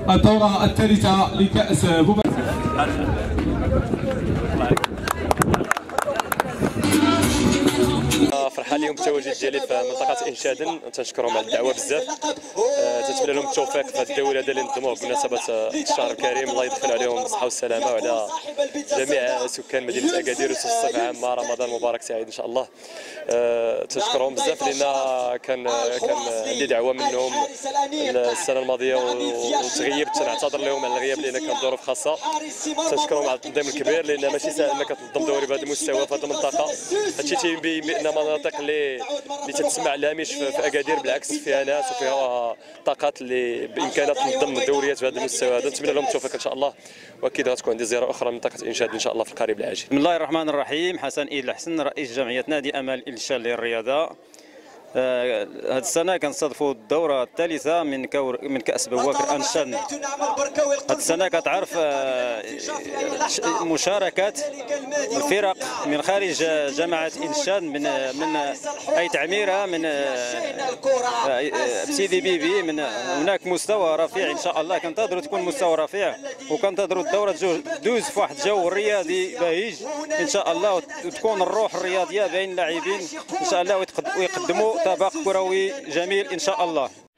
الدورة الثالثة لكأس فرحان اليوم بالتواجد ديالي في منطقه انشاد، تنشكرهم على الدعوه بزاف. تنتمنى لهم التوفيق في هذا الدوري هذا اللي نظموه بمناسبه الشهر الكريم. الله يدخل عليهم بالصحه والسلامه وعلى جميع سكان مدينه اكادير وصفه عامه. رمضان مبارك سعيد ان شاء الله. تنشكرهم بزاف لان كان عندي دعوه منهم السنه الماضيه وتغيبت. تنعتذر لهم على الغياب لان كانت ظروف خاصه. تنشكرهم على التنظيم الكبير لان ماشي سهل انك تنظم دوري بهذا المستوى في هذه المنطقه. هادشي تيبين بان مناطق اللي تتسمع على الهامش في اكادير بالعكس فيها ناس وفيها طاقات اللي بامكانها تنظم الدوريات بهذا المستوى هذا. نتمنى لهم التوفيق ان شاء الله، واكيد غتكون عندي زياره اخرى لمنطقه انشاد ان شاء الله في القريب العاجل. بسم الله الرحمن الرحيم. حسن إيد الحسن، رئيس جمعيه نادي امل انشاد للرياضه. هذه السنه كنستضيفوا الدوره الثالثه من كاس بواكر انشان. هذه السنه كتعرف مشاركات الفرق من خارج جماعه انشان من اي تعميره من سيدي بيبي. من هناك مستوى رفيع ان شاء الله. كنتظروا تكون مستوى رفيع وكنتظروا الدوره دوز في واحد الجو رياضي بهيج ان شاء الله، وتكون الروح الرياضيه بين اللاعبين ان شاء الله، ويقدموا طبق كروي جميل ان شاء الله.